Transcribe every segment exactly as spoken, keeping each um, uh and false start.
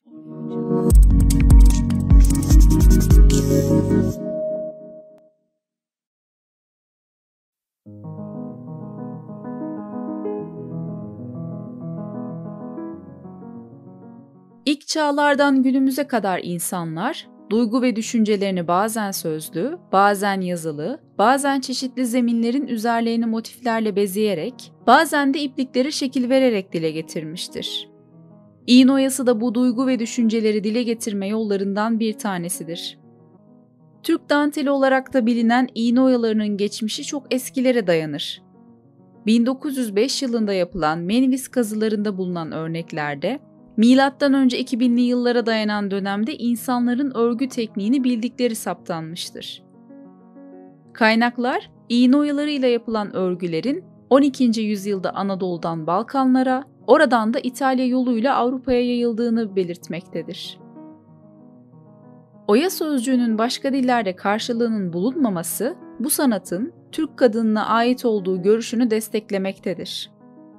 İlk çağlardan günümüze kadar insanlar, duygu ve düşüncelerini bazen sözlü, bazen yazılı, bazen çeşitli zeminlerin üzerlerini motiflerle bezeyerek, bazen de ipliklere şekil vererek dile getirmiştir. İğne oyası da bu duygu ve düşünceleri dile getirme yollarından bir tanesidir. Türk danteli olarak da bilinen iğne oyalarının geçmişi çok eskilere dayanır. bin dokuz yüz beş yılında yapılan Menvis kazılarında bulunan örneklerde, milattan önce iki binli yıllara dayanan dönemde insanların örgü tekniğini bildikleri saptanmıştır. Kaynaklar, iğne oyalarıyla yapılan örgülerin on ikinci yüzyılda Anadolu'dan Balkanlara, oradan da İtalya yoluyla Avrupa'ya yayıldığını belirtmektedir. Oya sözcüğünün başka dillerde karşılığının bulunmaması, bu sanatın Türk kadınına ait olduğu görüşünü desteklemektedir.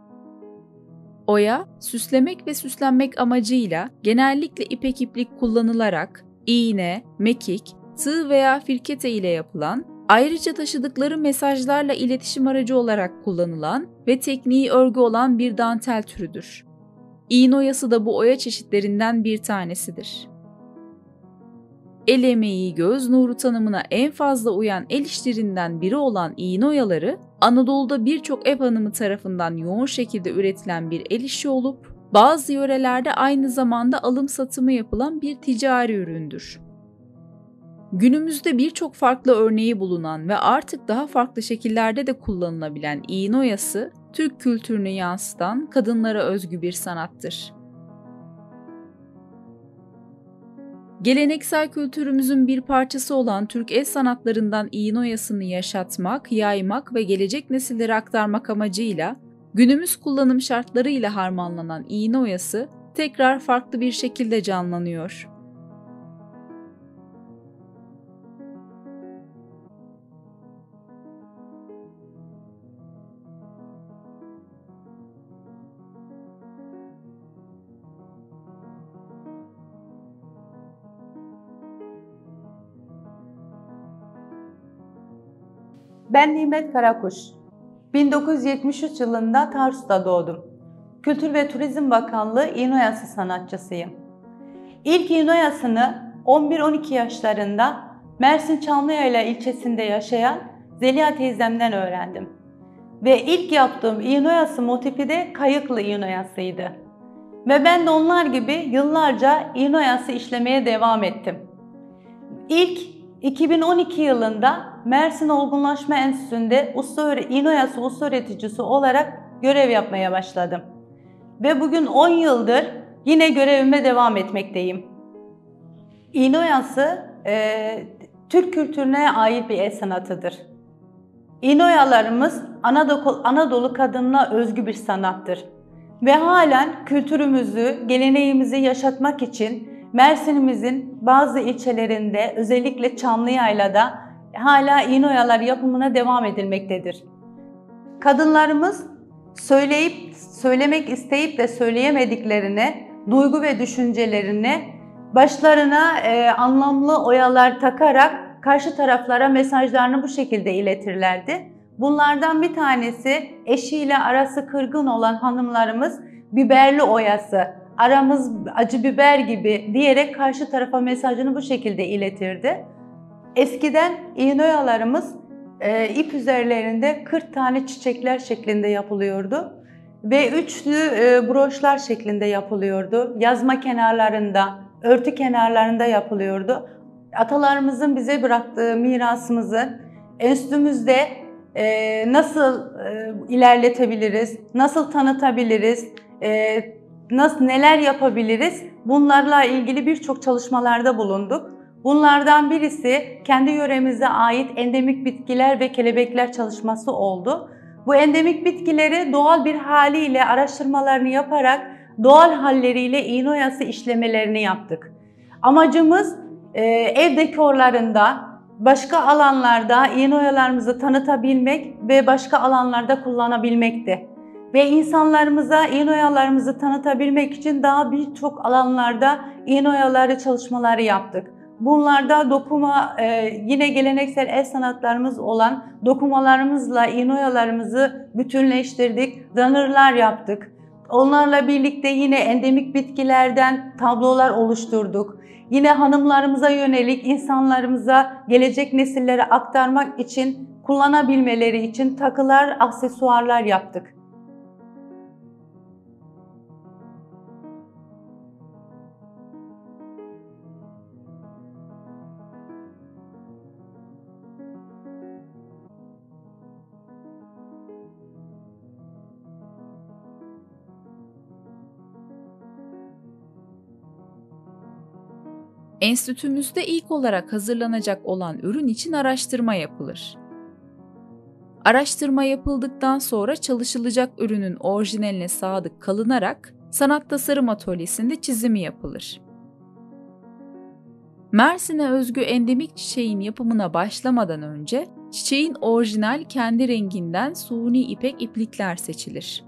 Oya, süslemek ve süslenmek amacıyla genellikle ipek iplik kullanılarak iğne, mekik, tığ veya firkete ile yapılan, ayrıca taşıdıkları mesajlarla iletişim aracı olarak kullanılan ve tekniği örgü olan bir dantel türüdür. İğne oyası da bu oya çeşitlerinden bir tanesidir. El emeği, göz nuru tanımına en fazla uyan el işlerinden biri olan iğne oyaları, Anadolu'da birçok ev hanımı tarafından yoğun şekilde üretilen bir el işi olup, bazı yörelerde aynı zamanda alım satımı yapılan bir ticari üründür. Günümüzde birçok farklı örneği bulunan ve artık daha farklı şekillerde de kullanılabilen iğne oyası, Türk kültürünü yansıtan kadınlara özgü bir sanattır. Geleneksel kültürümüzün bir parçası olan Türk el sanatlarından iğne oyasını yaşatmak, yaymak ve gelecek nesillere aktarmak amacıyla günümüz kullanım şartlarıyla harmanlanan iğne oyası tekrar farklı bir şekilde canlanıyor. Ben Nimet Karakuş. bin dokuz yüz yetmiş üç yılında Tarsus'ta doğdum. Kültür ve Turizm Bakanlığı iğne oyası sanatçısıyım. İlk iğne oyasını on bir on iki yaşlarında Mersin Çamlıyayla ilçesinde yaşayan Zeliha teyzemden öğrendim. Ve ilk yaptığım iğne oyası motifi de kayıklı iğne oyasıydı. Ve ben de onlar gibi yıllarca iğne oyası işlemeye devam ettim. İlk iki bin on iki yılında Mersin Olgunlaşma Enstitüsü'nde usta iğne oyası usta öğreticisi olarak görev yapmaya başladım. Ve bugün on yıldır yine görevime devam etmekteyim. İğne oyası e, Türk kültürüne ait bir el sanatıdır. İğne oyalarımız Anadolu, Anadolu kadınına özgü bir sanattır. Ve halen kültürümüzü, geleneğimizi yaşatmak için Mersin'imizin bazı ilçelerinde, özellikle Çamlıyayla'da hala iğne oyalar yapımına devam edilmektedir. Kadınlarımız söyleyip, söylemek isteyip de söyleyemediklerini, duygu ve düşüncelerini başlarına e, anlamlı oyalar takarak karşı taraflara mesajlarını bu şekilde iletirlerdi. Bunlardan bir tanesi eşiyle arası kırgın olan hanımlarımız biberli oyası, aramız acı biber gibi diyerek karşı tarafa mesajını bu şekilde iletirdi. Eskiden iğne oyalarımız e, ip üzerlerinde kırk tane çiçekler şeklinde yapılıyordu ve üçlü e, broşlar şeklinde yapılıyordu. Yazma kenarlarında, örtü kenarlarında yapılıyordu. Atalarımızın bize bıraktığı mirasımızı enstitümüzde e, nasıl e, ilerletebiliriz, nasıl tanıtabiliriz, e, nasıl neler yapabiliriz, bunlarla ilgili birçok çalışmalarda bulunduk. Bunlardan birisi kendi yöremize ait endemik bitkiler ve kelebekler çalışması oldu. Bu endemik bitkileri doğal bir haliyle araştırmalarını yaparak doğal halleriyle iğne oyası işlemelerini yaptık. Amacımız e, ev dekorlarında, başka alanlarda iğne oyalarımızı tanıtabilmek ve başka alanlarda kullanabilmekti. Ve insanlarımıza iğne oyalarımızı tanıtabilmek için daha birçok alanlarda iğne oyaları çalışmaları yaptık. Bunlarda dokuma, e, yine geleneksel el sanatlarımız olan dokumalarımızla iğne oyalarımızı bütünleştirdik, runner'lar yaptık. Onlarla birlikte yine endemik bitkilerden tablolar oluşturduk. Yine hanımlarımıza yönelik, insanlarımıza, gelecek nesillere aktarmak için, kullanabilmeleri için takılar, aksesuarlar yaptık. Enstitümüzde ilk olarak hazırlanacak olan ürün için araştırma yapılır. Araştırma yapıldıktan sonra çalışılacak ürünün orijinaline sadık kalınarak sanat tasarım atölyesinde çizimi yapılır. Mersin'e özgü endemik çiçeğin yapımına başlamadan önce çiçeğin orijinal kendi renginden suni ipek iplikler seçilir.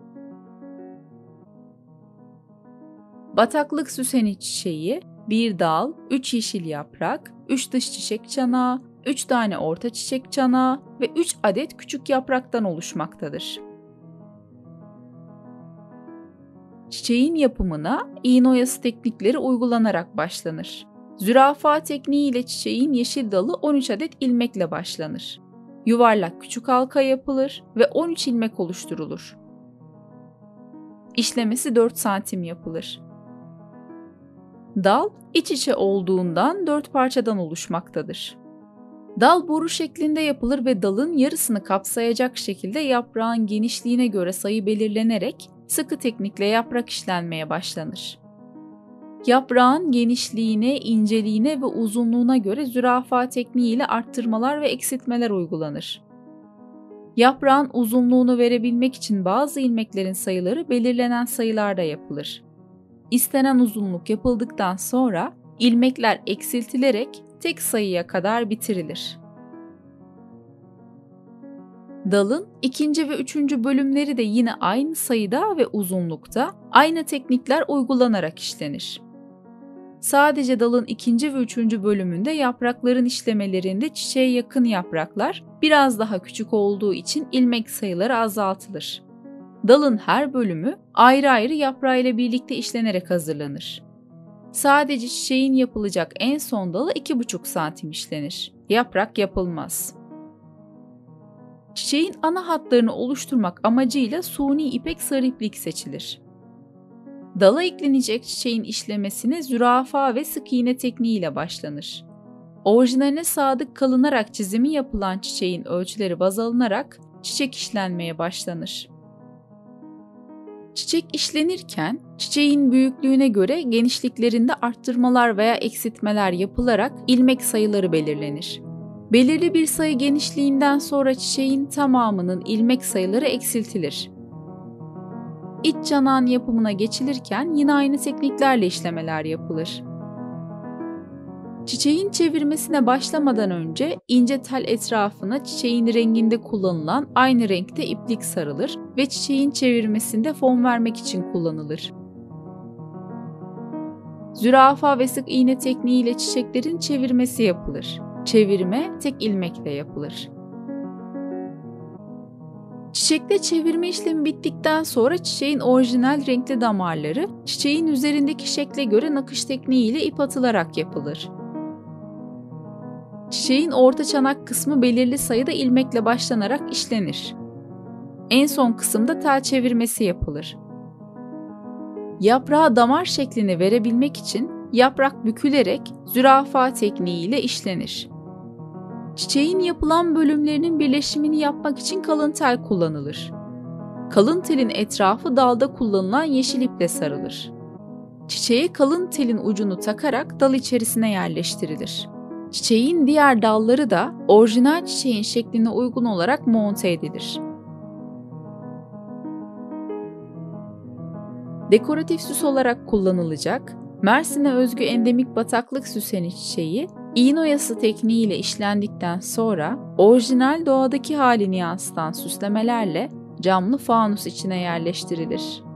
Bataklık süseni çiçeği, bir dal, üç yeşil yaprak, üç dış çiçek çanağı, üç tane orta çiçek çanağı ve üç adet küçük yapraktan oluşmaktadır. Çiçeğin yapımına iğne oyası teknikleri uygulanarak başlanır. Zürafa tekniği ile çiçeğin yeşil dalı on üç adet ilmekle başlanır. Yuvarlak küçük halka yapılır ve on üç ilmek oluşturulur. İşlemesi dört santim yapılır. Dal, iç içe olduğundan dört parçadan oluşmaktadır. Dal boru şeklinde yapılır ve dalın yarısını kapsayacak şekilde yaprağın genişliğine göre sayı belirlenerek sıkı teknikle yaprak işlenmeye başlanır. Yaprağın genişliğine, inceliğine ve uzunluğuna göre zürafa tekniği ile arttırmalar ve eksiltmeler uygulanır. Yaprağın uzunluğunu verebilmek için bazı ilmeklerin sayıları belirlenen sayılarda yapılır. İstenen uzunluk yapıldıktan sonra ilmekler eksiltilerek tek sayıya kadar bitirilir. Dalın ikinci ve üçüncü bölümleri de yine aynı sayıda ve uzunlukta aynı teknikler uygulanarak işlenir. Sadece dalın ikinci ve üçüncü bölümünde yaprakların işlemelerinde çiçeğe yakın yapraklar biraz daha küçük olduğu için ilmek sayıları azaltılır. Dalın her bölümü ayrı ayrı yaprağıyla birlikte işlenerek hazırlanır. Sadece çiçeğin yapılacak en son dalı iki buçuk santim işlenir. Yaprak yapılmaz. Çiçeğin ana hatlarını oluşturmak amacıyla suni ipek sarı iplik seçilir. Dala eklenecek çiçeğin işlemesine zürafa ve sık iğne tekniğiyle başlanır. Orijinaline sadık kalınarak çizimi yapılan çiçeğin ölçüleri baz alınarak çiçek işlenmeye başlanır. Çiçek işlenirken çiçeğin büyüklüğüne göre genişliklerinde arttırmalar veya eksiltmeler yapılarak ilmek sayıları belirlenir. Belirli bir sayı genişliğinden sonra çiçeğin tamamının ilmek sayıları eksiltilir. İç çanağın yapımına geçilirken yine aynı tekniklerle işlemeler yapılır. Çiçeğin çevirmesine başlamadan önce ince tel etrafına çiçeğin renginde kullanılan aynı renkte iplik sarılır ve çiçeğin çevirmesinde fon vermek için kullanılır. Zürafa ve sık iğne tekniğiyle çiçeklerin çevirmesi yapılır. Çevirme tek ilmekle yapılır. Çiçekte çevirme işlemi bittikten sonra çiçeğin orijinal renkli damarları çiçeğin üzerindeki şekle göre nakış tekniğiyle ip atılarak yapılır. Çiçeğin orta çanak kısmı belirli sayıda ilmekle başlanarak işlenir. En son kısımda tel çevirmesi yapılır. Yaprağa damar şeklini verebilmek için yaprak bükülerek zürafa tekniğiyle işlenir. Çiçeğin yapılan bölümlerinin birleşimini yapmak için kalın tel kullanılır. Kalın telin etrafı dalda kullanılan yeşil iple sarılır. Çiçeğe kalın telin ucunu takarak dal içerisine yerleştirilir. Çiçeğin diğer dalları da orijinal çiçeğin şekline uygun olarak monte edilir. Dekoratif süs olarak kullanılacak Mersin'e özgü endemik bataklık süseni çiçeği, iğne oyası tekniğiyle işlendikten sonra orijinal doğadaki halini yansıtan süslemelerle camlı fanus içine yerleştirilir.